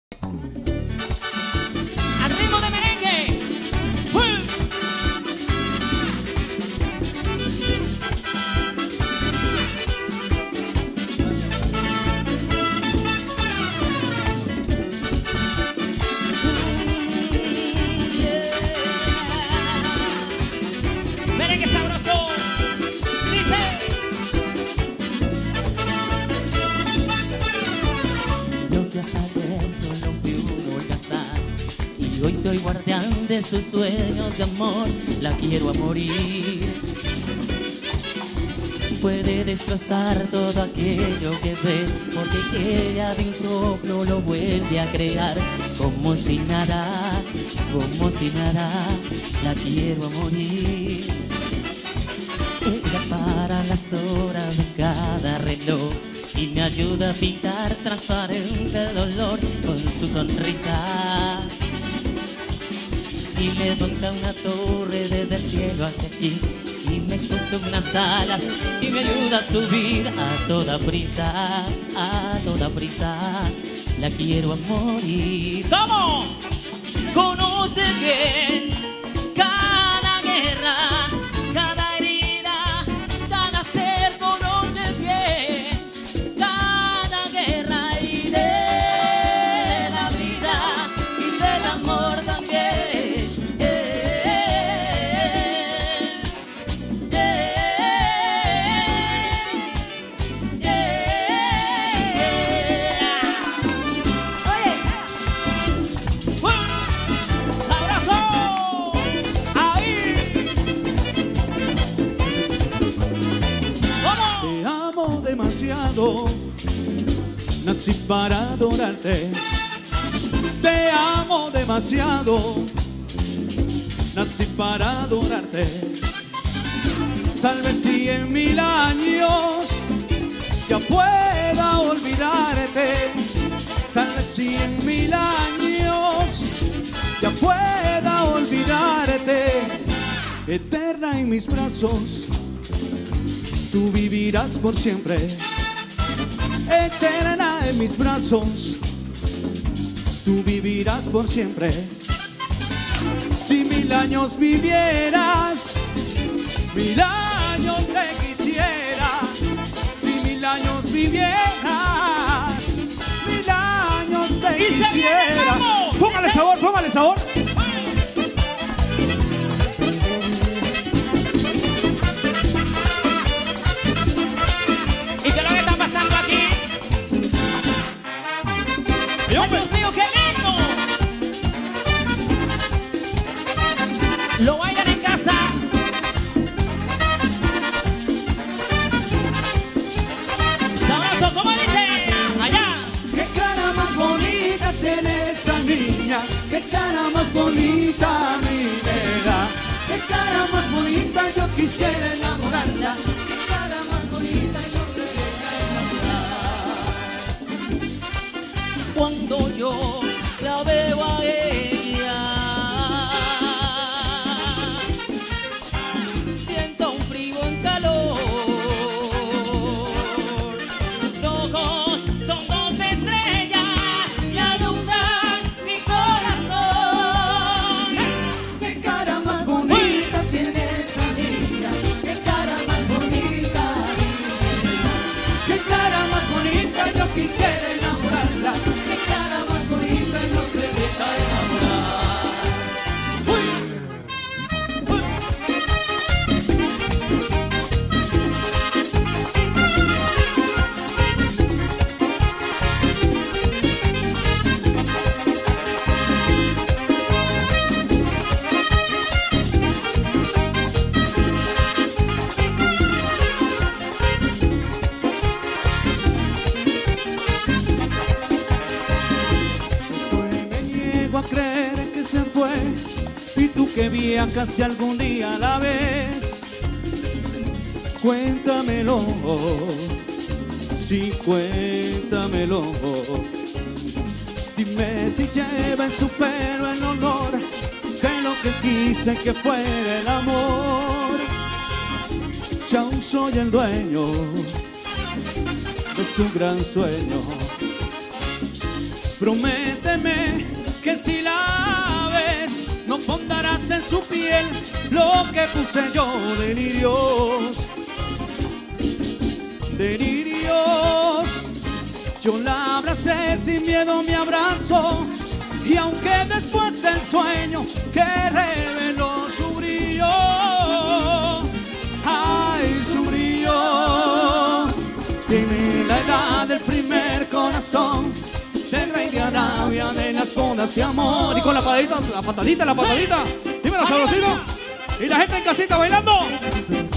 Al ritmo de merengue. Merengue sabroso. Dice. Yo que hasta ayer solo fui un holgazán y hoy soy guardián de sus sueños de amor. La quiero a morir. Puede destrozar todo aquello que ve, porque ella de un soplo lo vuelve a crear. Como si nada, la quiero a morir. Ella para las horas de cada reloj y me ayuda a pintar transparente el dolor con su sonrisa. Y levanta una torre desde el cielo hacia aquí y me puso unas alas y me ayuda a subir a toda prisa, a toda prisa. La quiero a morir. ¿Cómo? Conoce bien cada guerra, cada herida, cada ser. Conoce bien cada guerra y de la vida y del amor también. Demasiado, nací para adorarte. Te amo demasiado, nací para adorarte. Tal vez si en 1000 años ya pueda olvidarte. Tal vez si en 1000 años ya pueda olvidarte. Eterna en mis brazos, tú vivirás por siempre, eterna en mis brazos, tú vivirás por siempre. Si 1000 años vivieras, 1000 años te quisiera. Si 1000 años vivieras, 1000 años te quisiera. Póngale sabor, póngale sabor. Dios mío, qué lindo. Lo bailan en casa. Sabroso, ¿cómo dice? Allá. Qué cara más bonita tiene esa niña. Qué cara más bonita, mi nena. Qué cara más bonita, yo quisiera enamorarla. Qué cara más bonita, yo se deja enamorar. Cuando yo la veo a ella, siento un frío en calor. Sus ojos son 2 estrellas y alumbran mi corazón. Qué cara más bonita tiene esa niña. Qué cara más bonita, mi nena. Qué cara más bonita, yo quisiera enamorarla. Qué cara más bonita, no se deja enamorar. A creer que se fue y tú que viajas si algún día la ves, cuéntamelo, sí, cuéntamelo. Dime si lleva en su pelo el honor de lo que quise que fuera el amor. Si aún soy el dueño de su gran sueño. Prométeme que si la ves no pondrás en su piel lo que puse yo. Delirios, delirios. Yo la abracé sin miedo, me abrazó, y aunque después del sueño que reveló su brillo, ay, su brillo, tiene la edad del primer corazón, del rey de Arabia, de las bodas de amor. Y con la patadita, la patadita, la patadita. Dímelo, sabrosito. Y la gente en casita bailando.